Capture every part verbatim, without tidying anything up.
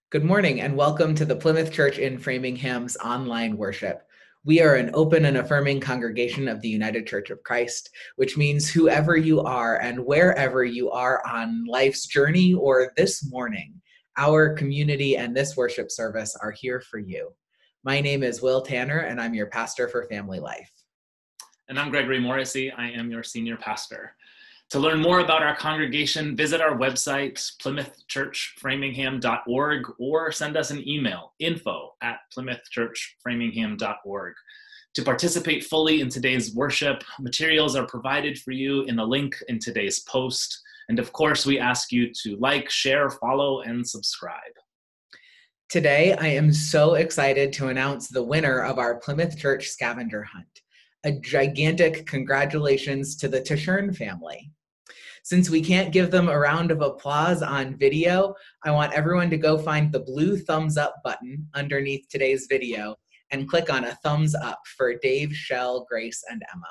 Good morning and welcome to the Plymouth Church in Framingham's online worship. We are an open and affirming congregation of the United Church of Christ, which means whoever you are and wherever you are on life's journey or this morning, our community and this worship service are here for you. My name is Will Tanner and I'm your pastor for Family Life. And I'm Gregory Morrissey. I am your senior pastor. To learn more about our congregation, visit our website, plymouth church framingham dot org, or send us an email, info at plymouth church framingham dot org. To participate fully in today's worship, materials are provided for you in the link in today's post. And of course, we ask you to like, share, follow, and subscribe. Today, I am so excited to announce the winner of our Plymouth Church scavenger hunt. A gigantic congratulations to the Tashern family. Since we can't give them a round of applause on video, I want everyone to go find the blue thumbs up button underneath today's video and click on a thumbs up for Dave, Shell, Grace, and Emma.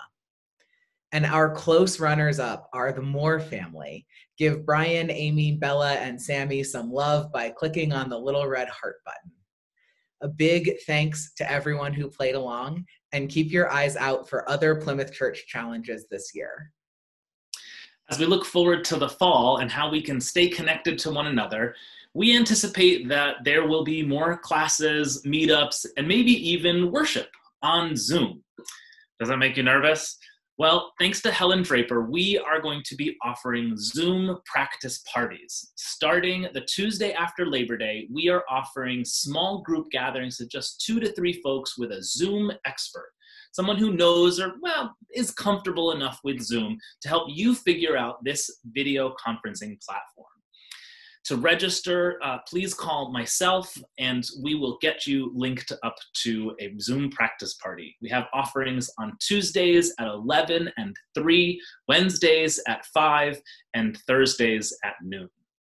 And our close runners up are the Moore family. Give Brian, Amy, Bella, and Sammy some love by clicking on the little red heart button. A big thanks to everyone who played along, and keep your eyes out for other Plymouth Church challenges this year. As we look forward to the fall and how we can stay connected to one another, we anticipate that there will be more classes, meetups, and maybe even worship on Zoom. Does that make you nervous? Well, thanks to Helen Draper, we are going to be offering Zoom practice parties. Starting the Tuesday after Labor Day, we are offering small group gatherings of just two to three folks with a Zoom expert. Someone who knows or, well, is comfortable enough with Zoom to help you figure out this video conferencing platform. To register, uh, please call myself and we will get you linked up to a Zoom practice party. We have offerings on Tuesdays at eleven and three, Wednesdays at five, and Thursdays at noon.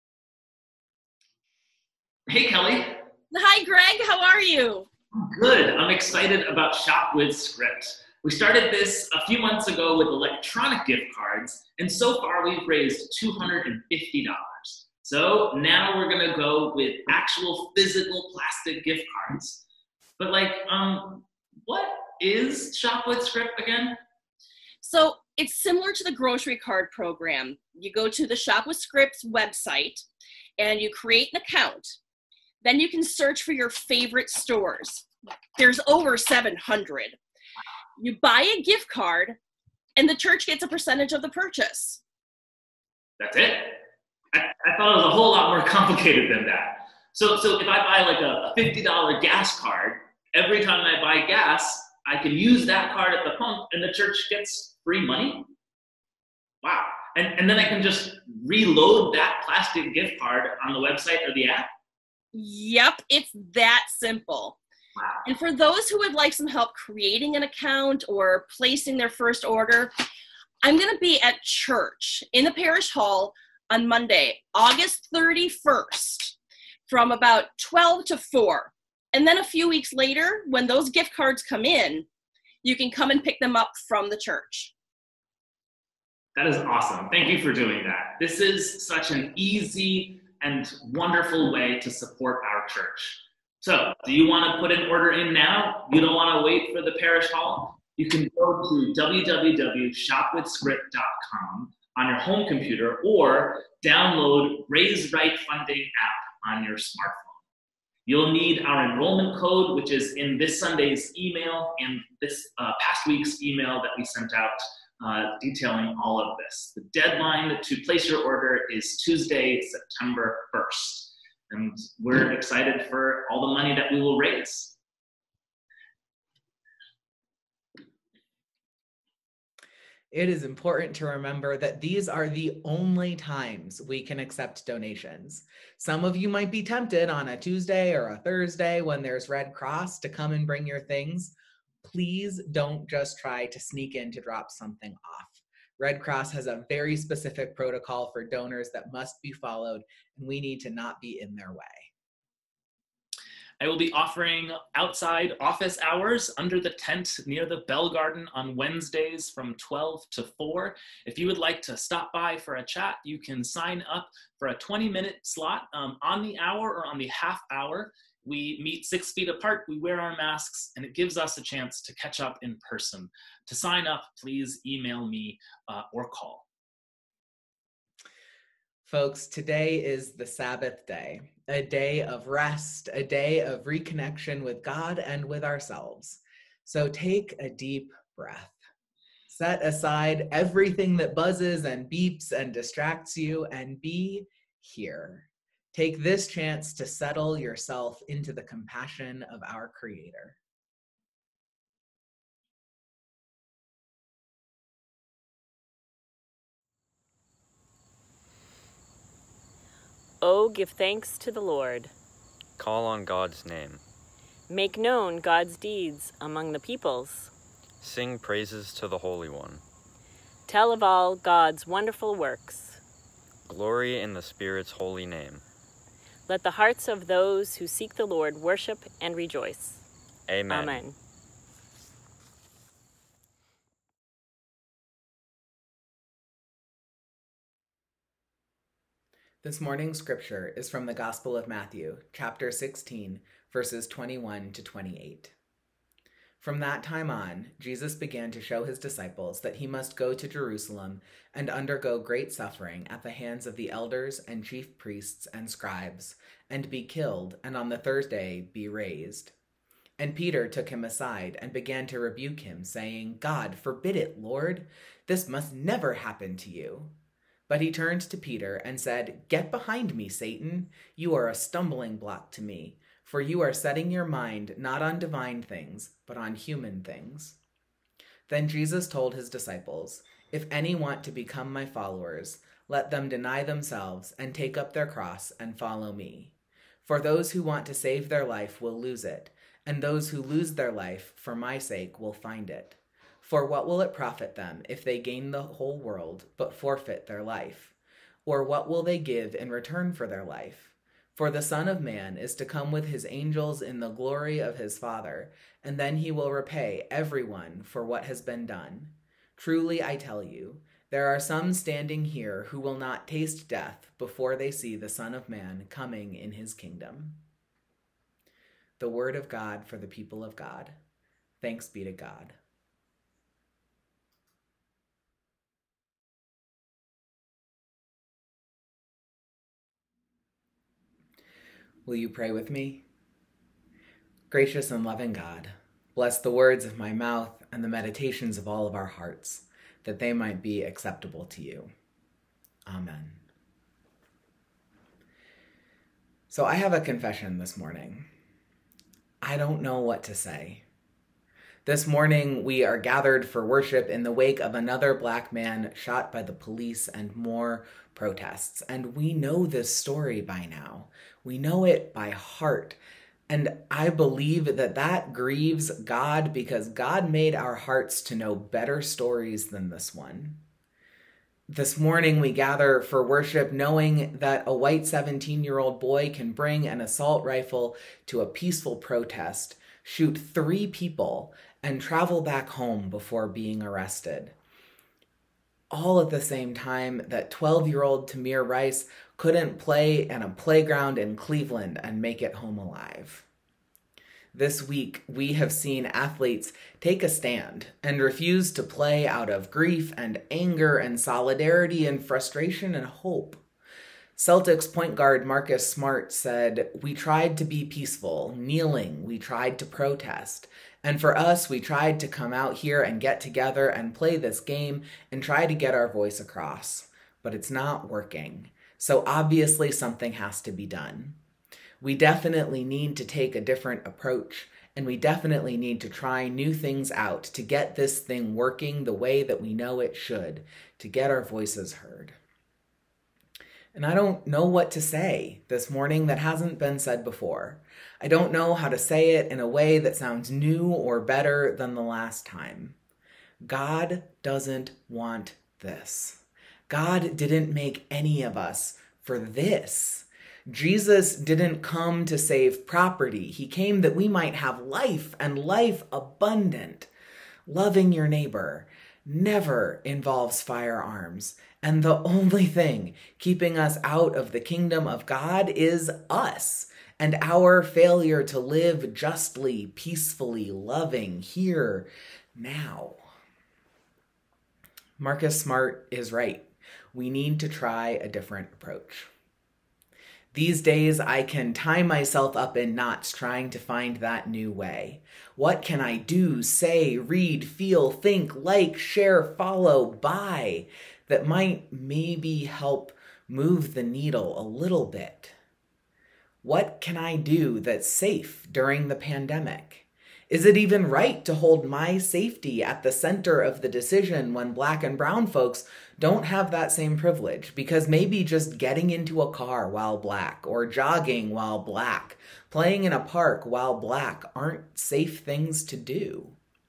Hey, Kelly. Hi, Greg. How are you? Good. I'm excited about Shop with Script. We started this a few months ago with electronic gift cards, and so far we've raised two hundred fifty dollars. So now we're gonna go with actual physical plastic gift cards. But like, um, what is Shop with Script again? So it's similar to the grocery card program. You go to the Shop with Scripts website and you create an account. Then you can search for your favorite stores. There's over seven hundred. You buy a gift card and the church gets a percentage of the purchase. That's it? I, I thought it was a whole lot more complicated than that. So, so if I buy like a fifty dollar gas card, every time I buy gas, I can use that card at the pump and the church gets free money? Wow. And, and then I can just reload that plastic gift card on the website or the app? Yep, it's that simple. Wow. And for those who would like some help creating an account or placing their first order, I'm going to be at church in the parish hall on Monday, August thirty-first, from about twelve to four. And then a few weeks later, when those gift cards come in, you can come and pick them up from the church. That is awesome. Thank you for doing that. This is such an easy and wonderful way to support our church. So, do you want to put an order in now? You don't want to wait for the parish hall? You can go to w w w dot shop with script dot com on your home computer or download Raise Right Funding app on your smartphone. You'll need our enrollment code, which is in this Sunday's email and this uh, past week's email that we sent out Uh, detailing all of this. The deadline to place your order is Tuesday, September first. And we're excited for all the money that we will raise. It is important to remember that these are the only times we can accept donations. Some of you might be tempted on a Tuesday or a Thursday when there's Red Cross to come and bring your things. Please don't just try to sneak in to drop something off. Red Cross has a very specific protocol for donors that must be followed, and we need to not be in their way. I will be offering outside office hours under the tent near the Bell Garden on Wednesdays from twelve to four. If you would like to stop by for a chat, you can sign up for a twenty minute slot um, on the hour or on the half hour. We meet six feet apart, we wear our masks, and it gives us a chance to catch up in person. To sign up, please email me uh, or call. Folks, today is the Sabbath day, a day of rest, a day of reconnection with God and with ourselves. So take a deep breath. Set aside everything that buzzes and beeps and distracts you and be here. Take this chance to settle yourself into the compassion of our Creator. Oh, give thanks to the Lord. Call on God's name. Make known God's deeds among the peoples. Sing praises to the Holy One. Tell of all God's wonderful works. Glory in the Spirit's holy name. Let the hearts of those who seek the Lord worship and rejoice. Amen. Amen. This morning's scripture is from the Gospel of Matthew, chapter sixteen, verses twenty-one to twenty-eight. From that time on, Jesus began to show his disciples that he must go to Jerusalem and undergo great suffering at the hands of the elders and chief priests and scribes, and be killed, and on the third day be raised. And Peter took him aside and began to rebuke him, saying, God, forbid it, Lord. This must never happen to you. But he turned to Peter and said, Get behind me, Satan. You are a stumbling block to me, for you are setting your mind not on divine things, but on human things. Then Jesus told his disciples, If any want to become my followers, let them deny themselves and take up their cross and follow me. For those who want to save their life will lose it, and those who lose their life for my sake will find it. For what will it profit them if they gain the whole world but forfeit their life? Or what will they give in return for their life? For the Son of Man is to come with his angels in the glory of his Father, and then he will repay everyone for what has been done. Truly I tell you, there are some standing here who will not taste death before they see the Son of Man coming in his kingdom. The word of God for the people of God. Thanks be to God. Will you pray with me? Gracious and loving God, bless the words of my mouth and the meditations of all of our hearts, that they might be acceptable to you. Amen. So I have a confession this morning. I don't know what to say. This morning, we are gathered for worship in the wake of another Black man shot by the police and more protests. And we know this story by now. We know it by heart. And I believe that that grieves God because God made our hearts to know better stories than this one. This morning, we gather for worship knowing that a white seventeen-year-old boy can bring an assault rifle to a peaceful protest, shoot three people, and travel back home before being arrested. All at the same time that twelve-year-old Tamir Rice couldn't play in a playground in Cleveland and make it home alive. This week, we have seen athletes take a stand and refuse to play out of grief and anger and solidarity and frustration and hope. Celtics point guard Marcus Smart said, "We tried to be peaceful, kneeling, we tried to protest. And for us, we tried to come out here and get together and play this game and try to get our voice across. But it's not working. So obviously something has to be done. We definitely need to take a different approach, and we definitely need to try new things out to get this thing working the way that we know it should, to get our voices heard." And I don't know what to say this morning that hasn't been said before. I don't know how to say it in a way that sounds new or better than the last time. God doesn't want this. God didn't make any of us for this. Jesus didn't come to save property. He came that we might have life and life abundant. Loving your neighbor never involves firearms. And the only thing keeping us out of the kingdom of God is us and our failure to live justly, peacefully, loving here, now. Marcus Smart is right. We need to try a different approach. These days, I can tie myself up in knots trying to find that new way. What can I do, say, read, feel, think, like, share, follow, buy that might maybe help move the needle a little bit? What can I do that's safe during the pandemic? Is it even right to hold my safety at the center of the decision when Black and brown folks don't have that same privilege? Because maybe just getting into a car while Black, or jogging while Black, playing in a park while Black aren't safe things to do.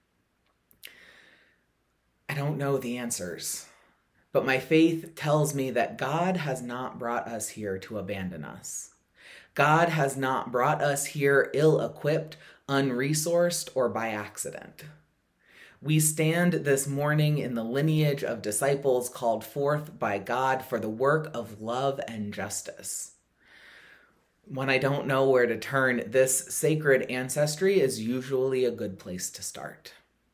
I don't know the answers, but my faith tells me that God has not brought us here to abandon us. God has not brought us here ill-equipped, unresourced, or by accident. We stand this morning in the lineage of disciples called forth by God for the work of love and justice. When I don't know where to turn, this sacred ancestry is usually a good place to start.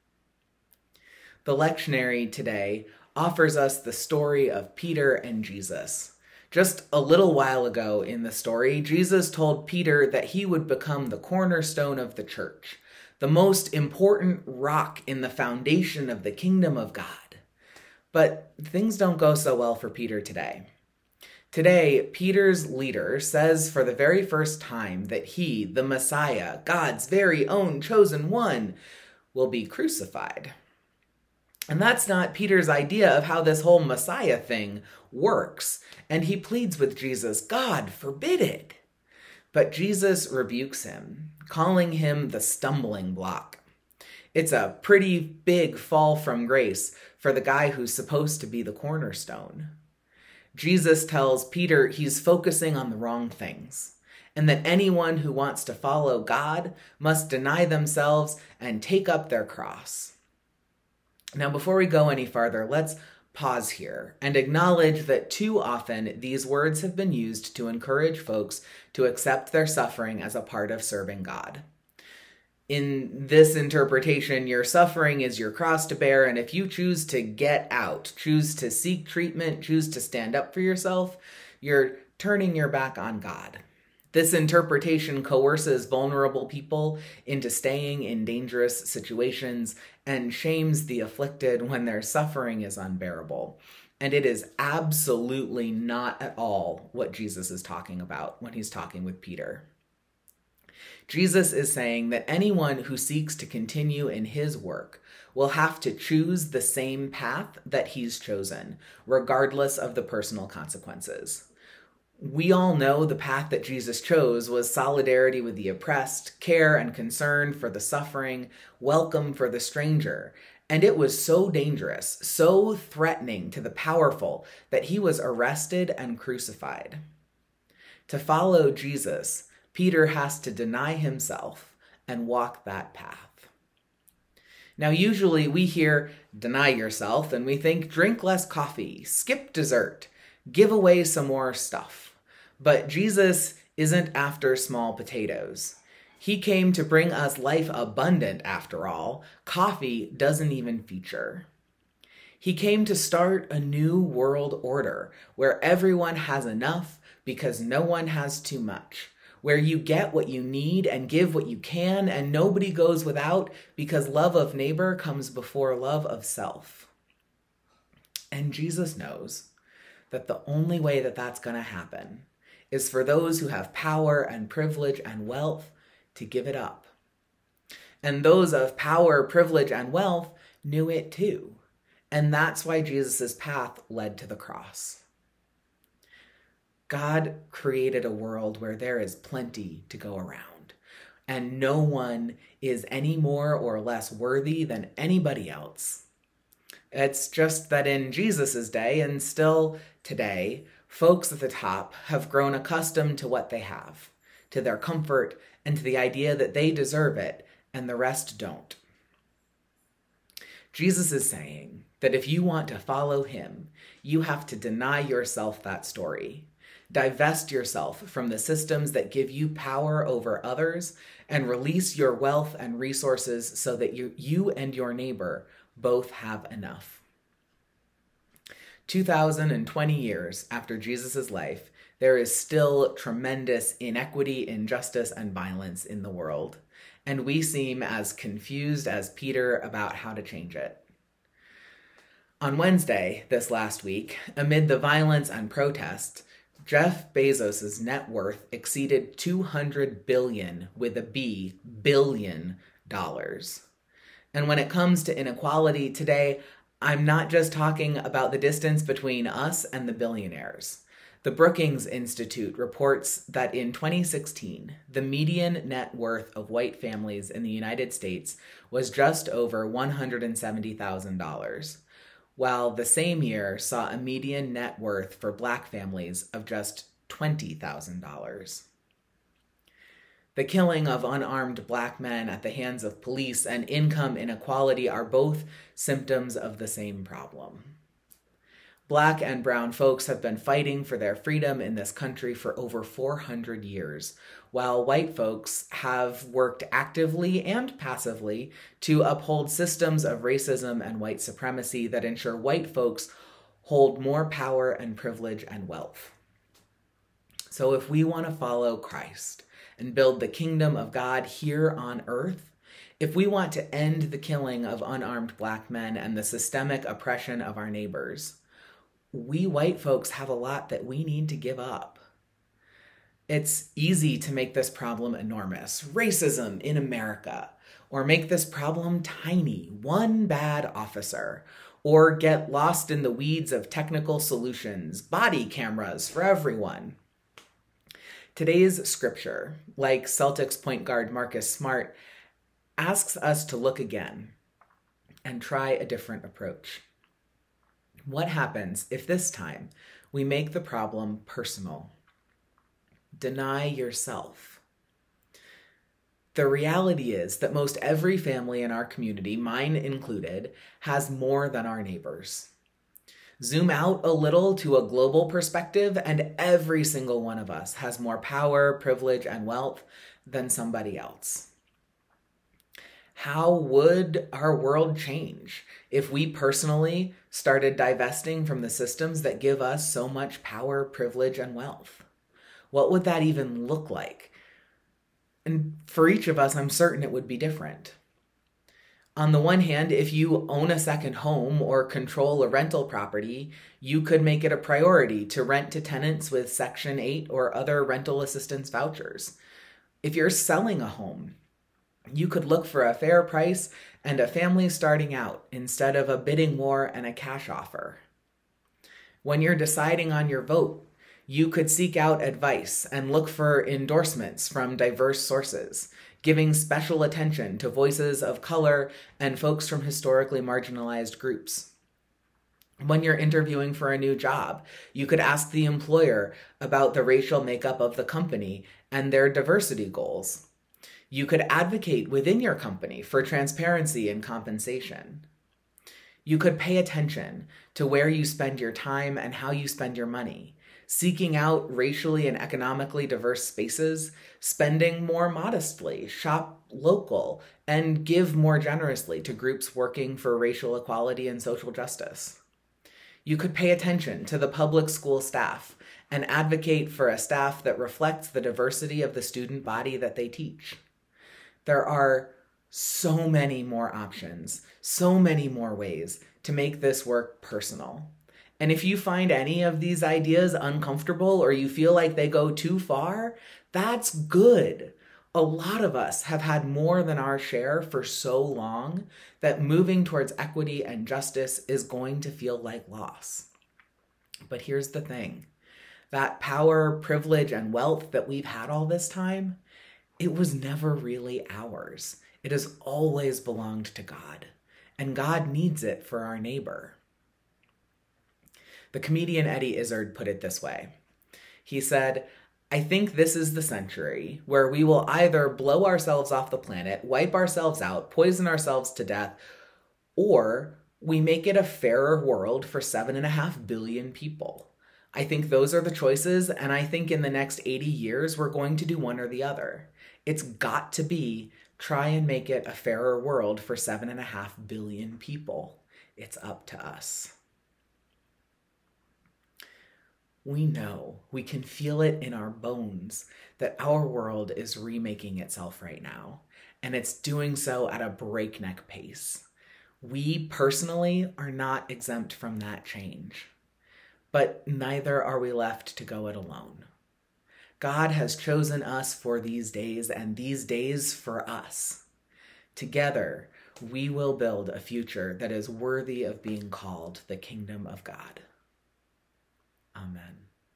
The lectionary today offers us the story of Peter and Jesus. Just a little while ago in the story, Jesus told Peter that he would become the cornerstone of the church, the most important rock in the foundation of the kingdom of God. But things don't go so well for Peter today. Today, Peter's leader says for the very first time that he, the Messiah, God's very own chosen one, will be crucified. And that's not Peter's idea of how this whole Messiah thing works. And he pleads with Jesus, God forbid it. But Jesus rebukes him, calling him the stumbling block. It's a pretty big fall from grace for the guy who's supposed to be the cornerstone. Jesus tells Peter he's focusing on the wrong things, and that anyone who wants to follow God must deny themselves and take up their cross. Now, before we go any farther, let's pause here and acknowledge that too often these words have been used to encourage folks to accept their suffering as a part of serving God. In this interpretation, your suffering is your cross to bear, and if you choose to get out, choose to seek treatment, choose to stand up for yourself, you're turning your back on God. This interpretation coerces vulnerable people into staying in dangerous situations and shames the afflicted when their suffering is unbearable. And it is absolutely not at all what Jesus is talking about when he's talking with Peter. Jesus is saying that anyone who seeks to continue in his work will have to choose the same path that he's chosen, regardless of the personal consequences. We all know the path that Jesus chose was solidarity with the oppressed, care and concern for the suffering, welcome for the stranger. And it was so dangerous, so threatening to the powerful that he was arrested and crucified. To follow Jesus, Peter has to deny himself and walk that path. Now, usually we hear deny yourself and we think drink less coffee, skip dessert, give away some more stuff. But Jesus isn't after small potatoes. He came to bring us life abundant, after all. Coffee doesn't even feature. He came to start a new world order where everyone has enough because no one has too much, where you get what you need and give what you can and nobody goes without because love of neighbor comes before love of self. And Jesus knows that the only way that that's going to happen is for those who have power and privilege and wealth to give it up. And those of power, privilege, and wealth knew it too. And that's why Jesus' path led to the cross. God created a world where there is plenty to go around, and no one is any more or less worthy than anybody else. It's just that in Jesus' day, and still today, Folks at the top have grown accustomed to what they have, to their comfort, and to the idea that they deserve it, and the rest don't. Jesus is saying that if you want to follow him, you have to deny yourself that story, divest yourself from the systems that give you power over others, and release your wealth and resources so that you, you and your neighbor both have enough. two thousand twenty years after Jesus' life, there is still tremendous inequity, injustice, and violence in the world, and we seem as confused as Peter about how to change it. On Wednesday, this last week, amid the violence and protests, Jeff Bezos' net worth exceeded two hundred billion, with a B, billion dollars. And when it comes to inequality today, I'm not just talking about the distance between us and the billionaires. The Brookings Institute reports that in twenty sixteen, the median net worth of white families in the United States was just over one hundred seventy thousand dollars, while the same year saw a median net worth for Black families of just twenty thousand dollars. The killing of unarmed Black men at the hands of police and income inequality are both symptoms of the same problem. Black and brown folks have been fighting for their freedom in this country for over four hundred years, while white folks have worked actively and passively to uphold systems of racism and white supremacy that ensure white folks hold more power and privilege and wealth. So if we want to follow Christ and build the kingdom of God here on earth, if we want to end the killing of unarmed Black men and the systemic oppression of our neighbors, we white folks have a lot that we need to give up. It's easy to make this problem enormous, racism in America, or make this problem tiny, one bad officer, or get lost in the weeds of technical solutions, body cameras for everyone. Today's scripture, like Celtics point guard Marcus Smart, asks us to look again and try a different approach. What happens if this time we make the problem personal? Deny yourself. The reality is that most every family in our community, mine included, has more than our neighbors. Zoom out a little to a global perspective, and every single one of us has more power, privilege, and wealth than somebody else. How would our world change if we personally started divesting from the systems that give us so much power, privilege, and wealth? What would that even look like? And for each of us, I'm certain it would be different. On the one hand, if you own a second home or control a rental property, you could make it a priority to rent to tenants with Section eight or other rental assistance vouchers. If you're selling a home, you could look for a fair price and a family starting out instead of a bidding war and a cash offer. When you're deciding on your vote, you could seek out advice and look for endorsements from diverse sources, giving special attention to voices of color and folks from historically marginalized groups. When you're interviewing for a new job, you could ask the employer about the racial makeup of the company and their diversity goals. You could advocate within your company for transparency and compensation. You could pay attention to where you spend your time and how you spend your money, seeking out racially and economically diverse spaces, spending more modestly, shop local, and give more generously to groups working for racial equality and social justice. You could pay attention to the public school staff and advocate for a staff that reflects the diversity of the student body that they teach. There are so many more options, so many more ways to make this work personal. And if you find any of these ideas uncomfortable or you feel like they go too far, that's good. A lot of us have had more than our share for so long that moving towards equity and justice is going to feel like loss. But here's the thing. That power, privilege, and wealth that we've had all this time, it was never really ours. It has always belonged to God, and God needs it for our neighbor. The comedian Eddie Izzard put it this way. He said, "I think this is the century where we will either blow ourselves off the planet, wipe ourselves out, poison ourselves to death, or we make it a fairer world for seven and a half billion people. I think those are the choices, and I think in the next eighty years, we're going to do one or the other. It's got to be try and make it a fairer world for seven and a half billion people. It's up to us." We know, we can feel it in our bones, that our world is remaking itself right now, and it's doing so at a breakneck pace. We personally are not exempt from that change, but neither are we left to go it alone. God has chosen us for these days, and these days for us. Together, we will build a future that is worthy of being called the kingdom of God. Amen.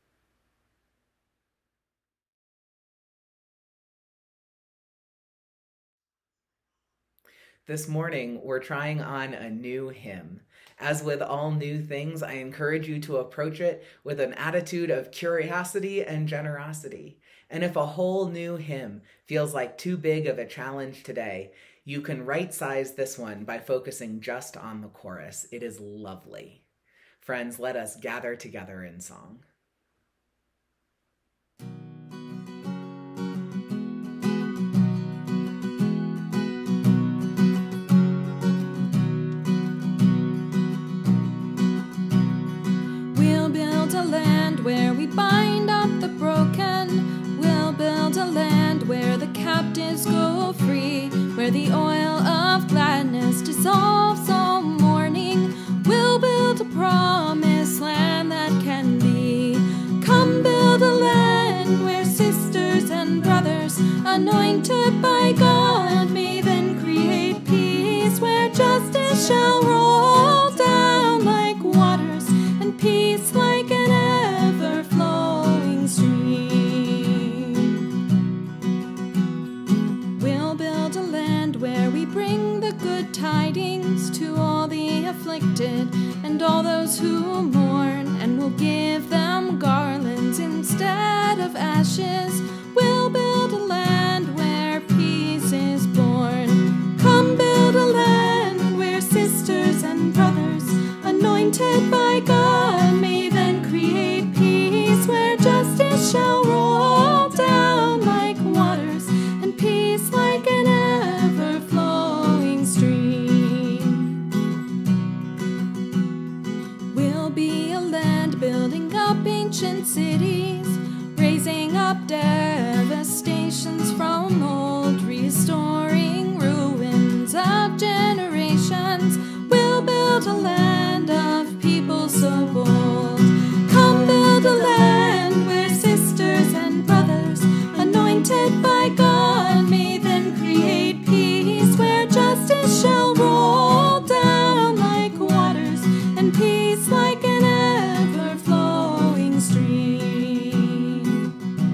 This morning, we're trying on a new hymn. As with all new things, I encourage you to approach it with an attitude of curiosity and generosity. And if a whole new hymn feels like too big of a challenge today, you can right-size this one by focusing just on the chorus. It is lovely. Friends, let us gather together in song. Where we bind up the broken, we'll build a land where the captives go free, where the oil of gladness dissolves all mourning. We'll build a promised land that can be. Come build a land where sisters and brothers, anointed by God, may then create peace, where justice shall roll down like waters, and peace like an ever-flowing stream. We'll build a land where we bring the good tidings to all the afflicted and all those who mourn, and we'll give them garlands instead of ashes. We'll build a land where peace is born. Come build a land where sisters and brothers, anointed by God, may then create peace, where justice shall roll down like waters, and peace like an ever-flowing stream. We'll be a land building up ancient cities, raising up devastations from old, restoring ruins of generations. We'll build a land of people so bold. Come build a land where sisters and brothers, anointed by God, may then create peace, where justice shall roll down like waters, and peace like an ever-flowing stream.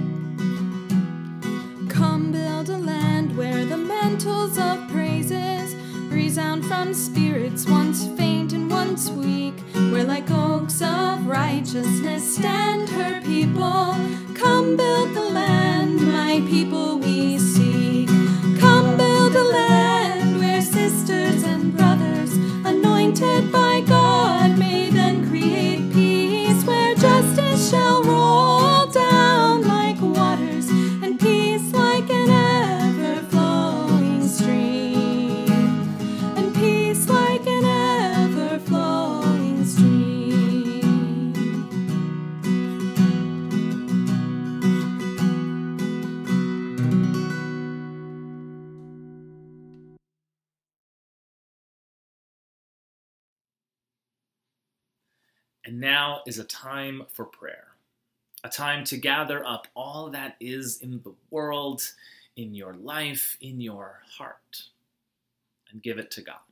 Come build a land where the mantles of praises resound from spirits once faint and once weak, where like oaks of righteousness stand her people. Come build the land, my people we seek. Come build a land where sisters and brothers, anointed by God, may then create peace, where justice shall roll down like waters, and peace like an ever-flowing stream. And peace like an ever-flowing stream. And now is a time for prayer, a time to gather up all that is in the world, in your life, in your heart, and give it to God.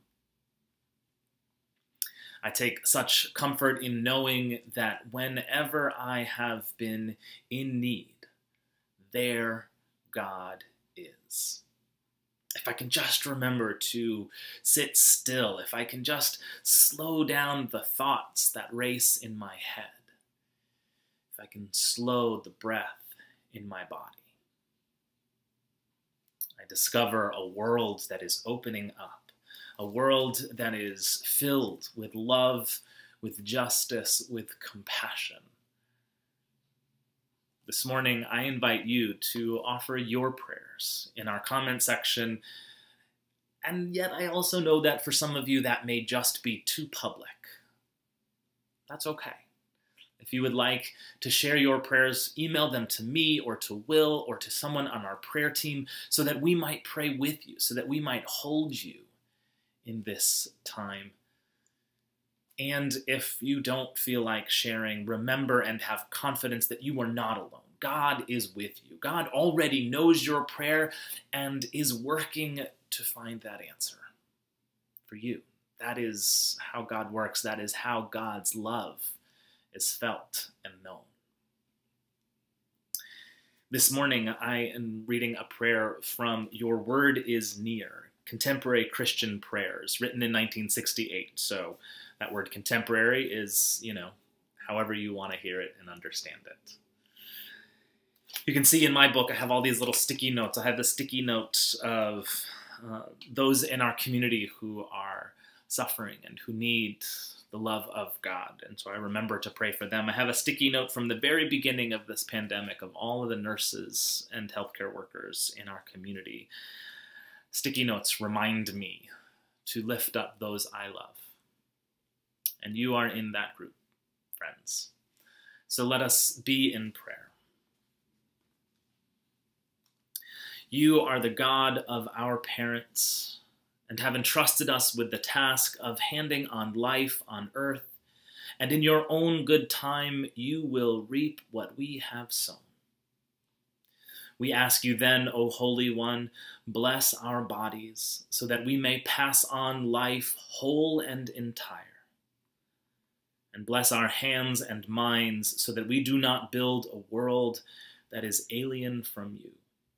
I take such comfort in knowing that whenever I have been in need, there God is. if I can just remember to sit still, if I can just slow down the thoughts that race in my head, if I can slow the breath in my body, I discover a world that is opening up, a world that is filled with love, with justice, with compassion. This morning, I invite you to offer your prayers in our comment section, and yet I also know that for some of you that may just be too public. That's okay. If you would like to share your prayers, email them to me or to Will or to someone on our prayer team so that we might pray with you, so that we might hold you in this time. And if you don't feel like sharing, remember and have confidence that you are not alone. God is with you. God already knows your prayer and is working to find that answer for you. That is how God works. That is how God's love is felt and known. This morning, I am reading a prayer from Your Word is Near, Contemporary Christian Prayers, written in nineteen sixty-eight. So that word contemporary is, you know, however you want to hear it and understand it. You can see in my book, I have all these little sticky notes. I have the sticky note of uh, those in our community who are suffering and who need the love of God. And so I remember to pray for them. I have a sticky note from the very beginning of this pandemic of all of the nurses and healthcare workers in our community. Sticky notes remind me to lift up those I love. And you are in that group, friends. So let us be in prayer. You are the God of our parents and have entrusted us with the task of handing on life on earth, and in your own good time you will reap what we have sown. We ask you then, O Holy One, bless our bodies so that we may pass on life whole and entire. And bless our hands and minds so that we do not build a world that is alien from you.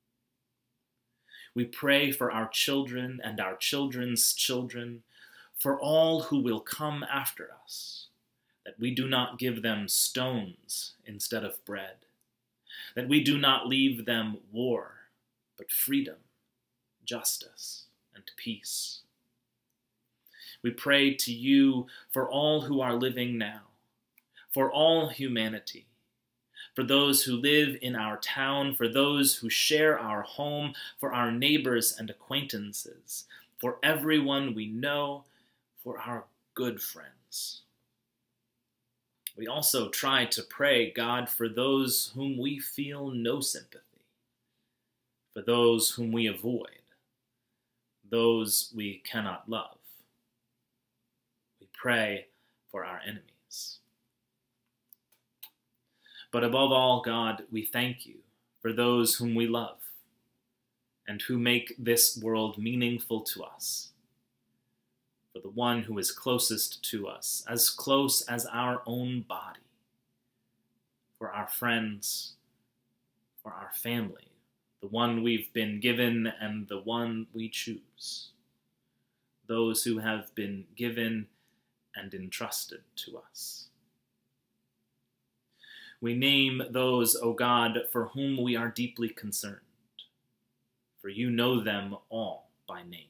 We pray for our children and our children's children, for all who will come after us, that we do not give them stones instead of bread, that we do not leave them war, but freedom, justice, and peace. We pray to you for all who are living now, for all humanity, for those who live in our town, for those who share our home, for our neighbors and acquaintances, for everyone we know, for our good friends. We also try to pray, God, for those whom we feel no sympathy, for those whom we avoid, those we cannot love. We pray for our enemies. But above all, God, we thank you for those whom we love and who make this world meaningful to us. For the one who is closest to us, as close as our own body. For our friends, for our family, the one we've been given and the one we choose. Those who have been given and entrusted to us. We name those, O God, for whom we are deeply concerned, for you know them all by name.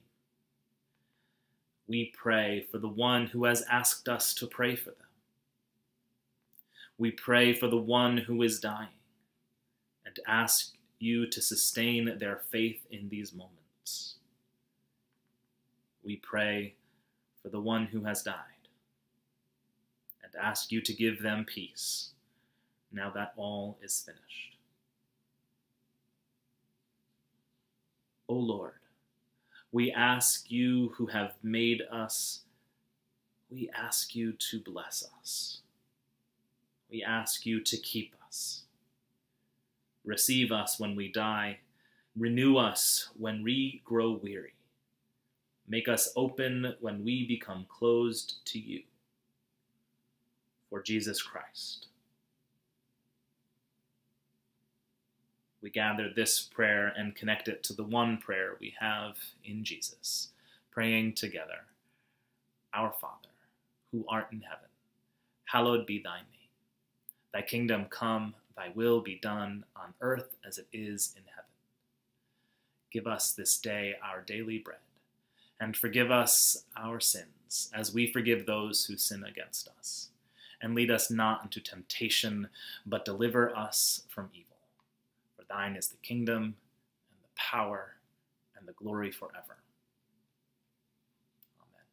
We pray for the one who has asked us to pray for them. We pray for the one who is dying and ask you to sustain their faith in these moments. We pray for the one who has died and ask you to give them peace now that all is finished. O Lord, we ask you who have made us, we ask you to bless us. We ask you to keep us. Receive us when we die. Renew us when we grow weary. Make us open when we become closed to you. For Jesus Christ. we gather this prayer and connect it to the one prayer we have in Jesus, praying together, Our Father, who art in heaven, hallowed be thy name. Thy kingdom come, thy will be done on earth as it is in heaven. Give us this day our daily bread, and forgive us our sins, as we forgive those who sin against us. And lead us not into temptation, but deliver us from evil. For thine is the kingdom, and the power, and the glory forever. Amen.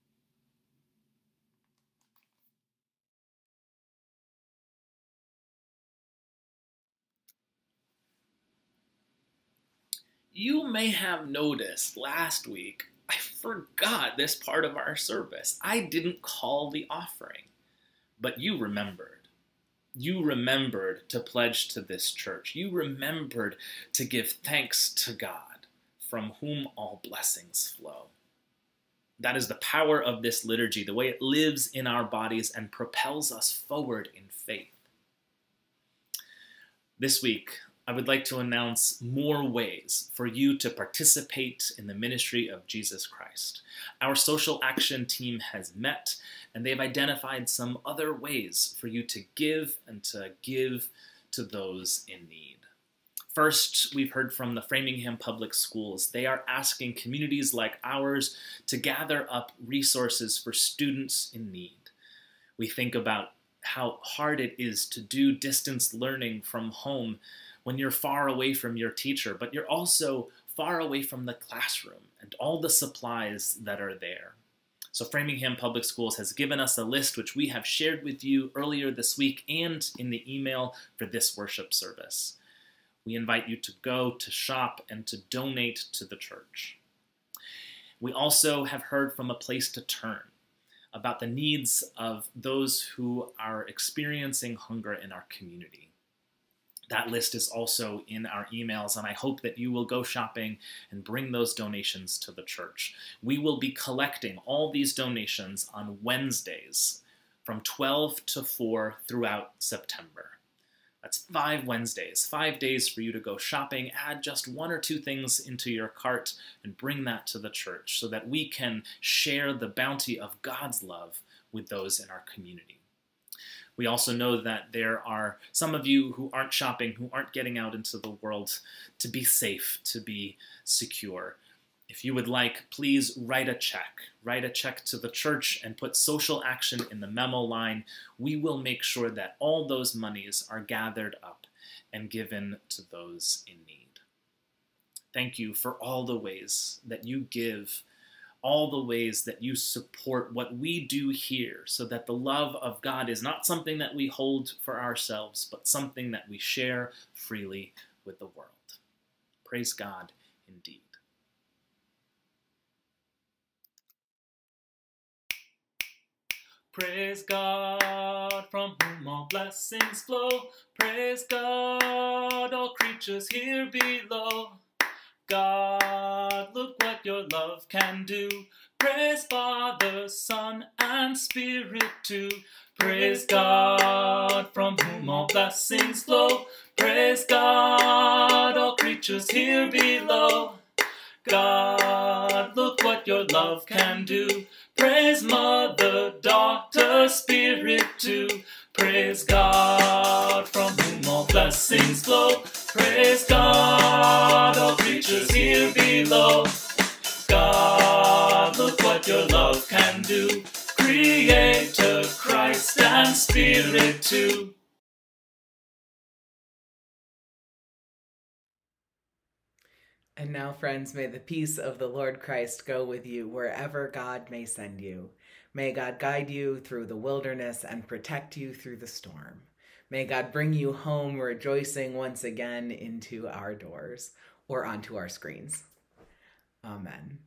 You may have noticed last week, I forgot this part of our service. I didn't call the offering, but you remembered. You remembered to pledge to this church. You remembered to give thanks to God, from whom all blessings flow. That is the power of this liturgy, the way it lives in our bodies and propels us forward in faith. This week, I would like to announce more ways for you to participate in the ministry of Jesus Christ. Our social action team has met, and they've identified some other ways for you to give and to give to those in need. First, we've heard from the Framingham Public Schools. They are asking communities like ours to gather up resources for students in need. We think about how hard it is to do distance learning from home when you're far away from your teacher, but you're also far away from the classroom and all the supplies that are there. So Framingham Public Schools has given us a list which we have shared with you earlier this week and in the email for this worship service. We invite you to go, to shop, and to donate to the church. We also have heard from A Place to Turn about the needs of those who are experiencing hunger in our community. That list is also in our emails, and I hope that you will go shopping and bring those donations to the church. We will be collecting all these donations on Wednesdays from twelve to four throughout September. That's five Wednesdays, five days for you to go shopping, add just one or two things into your cart, and bring that to the church so that we can share the bounty of God's love with those in our community. We also know that there are some of you who aren't shopping, who aren't getting out into the world to be safe, to be secure. If you would like, please write a check. Write a check to the church and put social action in the memo line. We will make sure that all those monies are gathered up and given to those in need. Thank you for all the ways that you give, all the ways that you support what we do here, so that the love of God is not something that we hold for ourselves, but something that we share freely with the world. Praise God indeed. Praise God, from whom all blessings flow. Praise God, all creatures here below. God, look what your love can do. Praise Father, Son, and Spirit too. Praise God, from whom all blessings flow. Praise God, all creatures here below. God, look what your love can do. Praise Mother, Daughter, Spirit too. Praise God, from whom all blessings flow. Praise God, all creatures here below. God, look what your love can do. Creator, Christ, and Spirit too. And now, friends, may the peace of the Lord Christ go with you wherever God may send you. May God guide you through the wilderness and protect you through the storm. May God bring you home rejoicing once again into our doors or onto our screens. Amen.